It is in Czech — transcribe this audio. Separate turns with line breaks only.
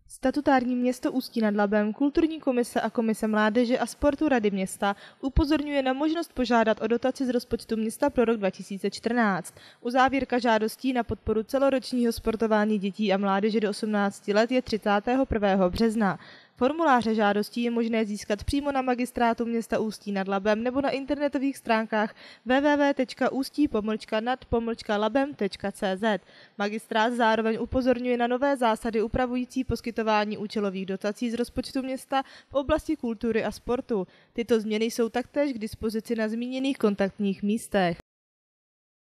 Statutární město Ústí nad Labem, kulturní komise a komise mládeže a sportu Rady města upozorňuje na možnost požádat o dotaci z rozpočtu města pro rok 2014. Uzávěrka žádostí na podporu celoročního sportování dětí a mládeže do 18 let je 31. března. Formuláře žádostí je možné získat přímo na magistrátu města Ústí nad Labem nebo na internetových stránkách www.ustí-nad-labem.cz. Magistrát zároveň upozorňuje na nové zásady upravující poskytování účelových dotací z rozpočtu města v oblasti kultury a sportu. Tyto změny jsou taktéž k dispozici na zmíněných kontaktních místech.